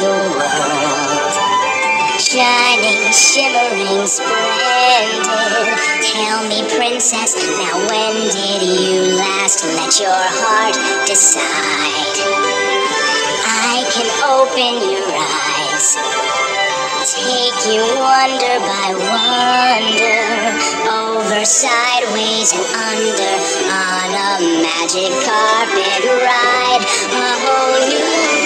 the world. Shining, shimmering, splendid. Tell me, princess, now when did you last let your heart decide? I can open your eyes, take you wonder by wonder, over, sideways, and under, on a magic carpet ride, a whole new